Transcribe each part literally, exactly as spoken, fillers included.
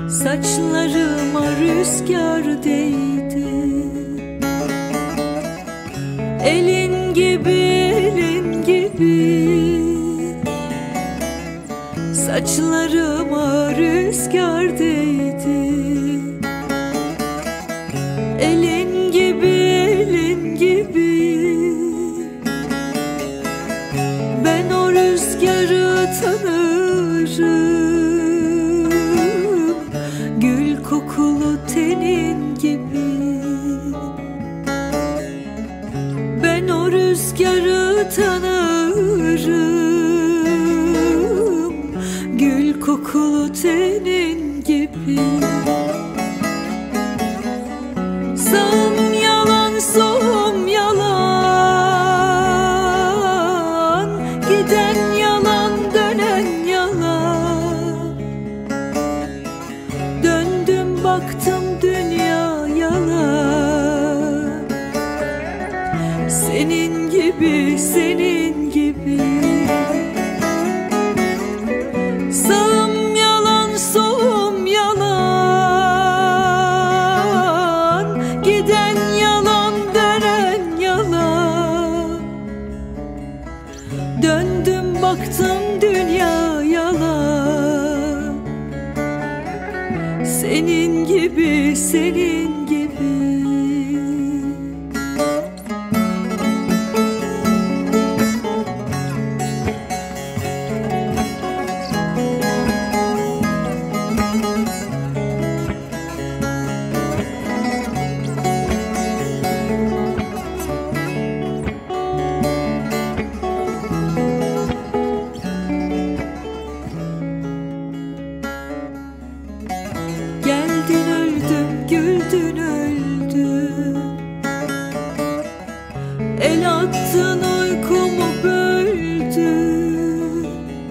Saçlarıma rüzgar değdi. Elin gibi, elin gibi. Saçlarıma rüzgar değdi. Elin gibi, elin gibi. Ben o rüzgarı tanırım, gül kokulu tenin gibi. Ben o rüzgarı tanırım, gül kokulu tenin gibi. Sağım yalan, solum yalan, giden yalan, dönen yalan. Döndüm baktım dünya yalan. Senin gibi, senin gibi. Sağım yalan, solum yalan, giden yalan, dönen yalan. Döndüm baktım dünya yalan. Senin gibi, senin gibi. Geldin öldüm, güldün öldüm. El attın uykumu böldün.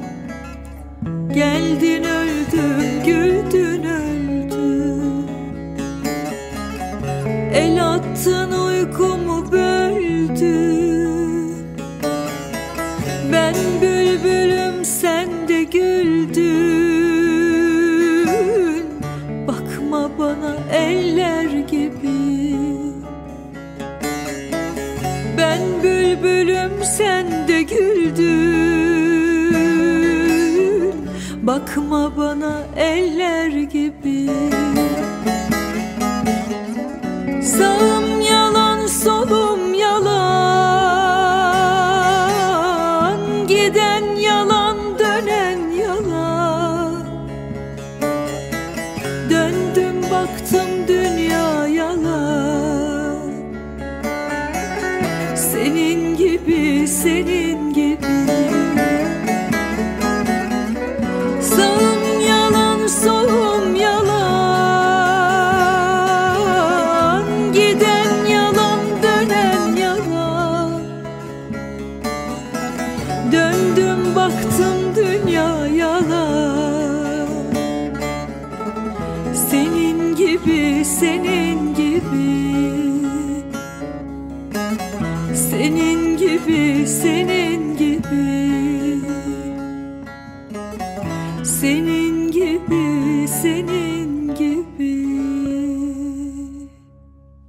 Geldin öldüm, güldün öldüm. El attın uykumu böldün. Ben bülbülüm, sen de güldün. Bakma bana eller gibi. Ben bülbülüm, sen de güldün. Bakma bana eller gibi. Sağım yalan, solum yalan, giden yalan, dönen yalan. Döndüm baktım dünya yalan. Senin gibi, senin gibi. Sağım yalan, solum yalan, giden yalan, dönen yalan. Döndüm baktım dünya yalan. Senin gibi, senin gibi. Senin gibi, senin gibi. Senin